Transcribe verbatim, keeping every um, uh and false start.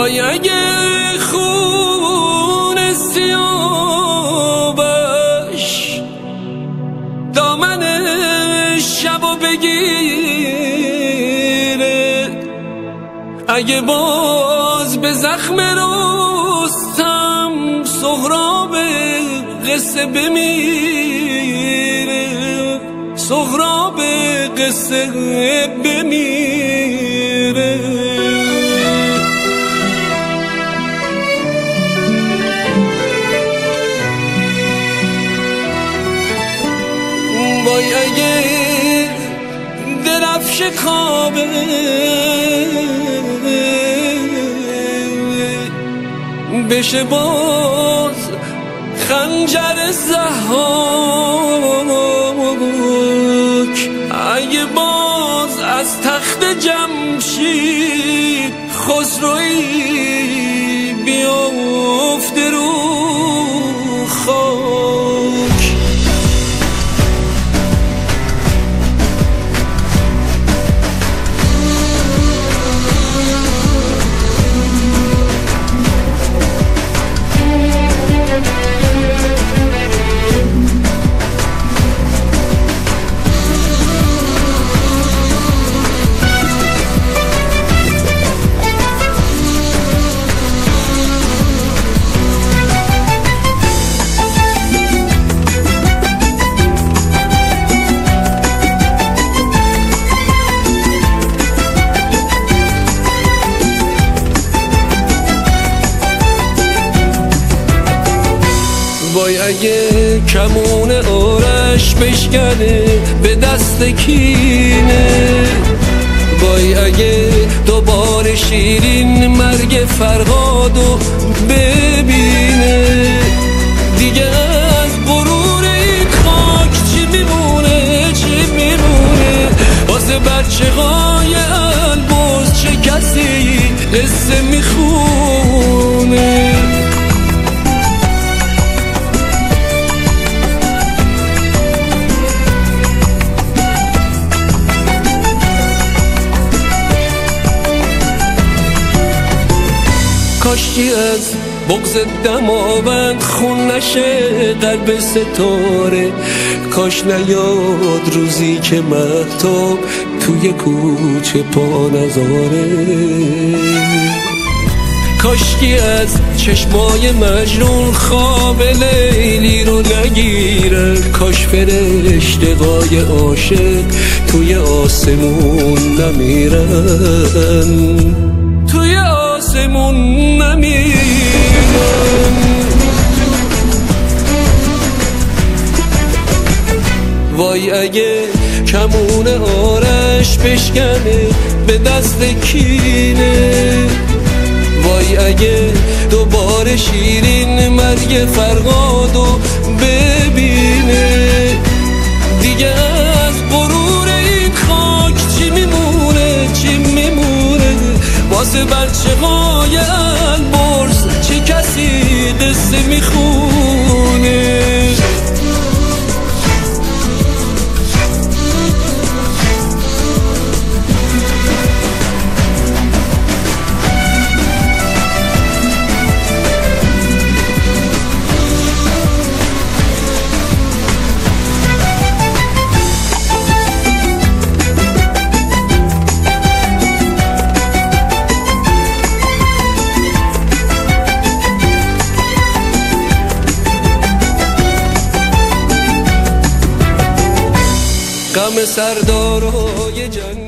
وای اگه خون سیاوش دامن شبو بگیره، اگه باز به زخم رستم سهراب قصه بمیره، سهراب قصه بمیره. وای اگه درفش کابه بشه باز خنجر ضحاک، اگه باز از تخت جمشید خسروی بیافته رو خاک. وای اگه کمون آرش بشکنه به دست کینه، وای اگه دوباره شیرین مرگ فرهادو ببینه، دیگه از غرور این خاک چی میمونه چی میمونه، واسه بچه های البرز چه کسی قصه میخونه. کاشکی از بغض دماوند خون نشه قلب ستاره، کاش نیاد روزی که مهتاب توی کوچه پا نذاره، کاشکی از چشمای مجنون خواب لیلی رو نگیرن، کاش فرشته‌های عاشق توی آسمون نمیرن، توی آسمون نمیرن. وای اگه کمون آرش بشکنه به دست کینه، وای اگه دوباره شیرین مرگ فرهادو ببینه، دیگه از غرور این خاک چی میمونه چی میمونه، واسه بچه های البرز چه کسی قصه میخونه. غم سردارای جنگ